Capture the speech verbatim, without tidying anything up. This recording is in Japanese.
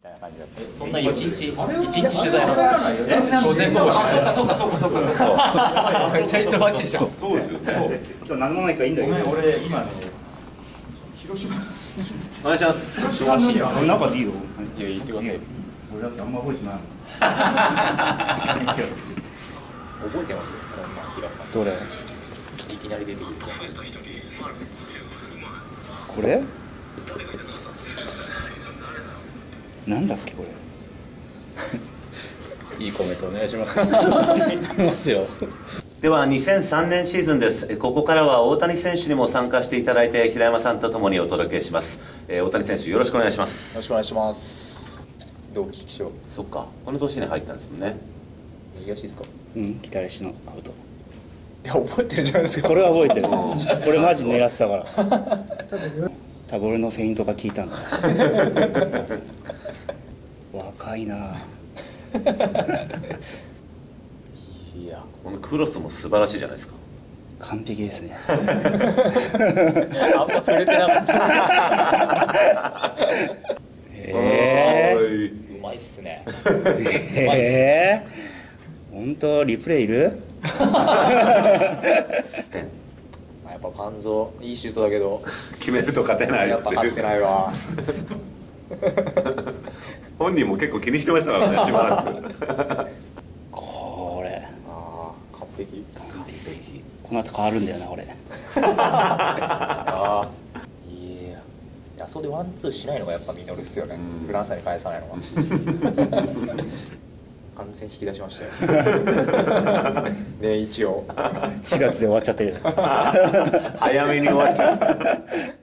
みたいな感じだった。 そんな一日一日取材なんですよ。午前午後取材。そうかそうかそうか。めっちゃ忙しいじゃん。 そうですよ。今日何もないからいいんだけど。俺今ね広島。お願いします。 忙しいよ。 中でいいよ。 いや言ってください。 俺だってあんま覚えてない。 覚えてますよ。そんな平さん。 どれ？ いきなり出てくる。 これ？なんだっけこれ。 いいコメントお願いします。ますよ。 ではにせんさんねんシーズンです。ここからは大谷選手にも参加していただいて平山さんとともにお届けします。えー、大谷選手よろしくお願いします。 よろしくお願いします。同期気象。 そっか、この年に入ったんですもんね。 右足ですか？ うん、左足のアウト。 いや覚えてるじゃないですか。 これは覚えてる。これマジ狙ってたから。多分俺のフェイントが効いたんだ。若いな。 いや、このクロスも素晴らしいじゃないですか。 完璧ですね。 あんま触れてなかった。 えー、 うまいっすね。 えー、本当リプレイいる？ やっぱ肝臓いいシュートだけど決めると勝てないやっぱ勝ってないわ。 本人も結構気にしてましたからね、しばらく。 これああ完璧。 完璧。この後変わるんだよな俺。 ああいや、あそこでワンツーしないのがやっぱミノルっすよね。フランスに返さないのが。完全引き出しましたよ。ね一応。 しがつで終わっちゃってる。 早めに終わっちゃう。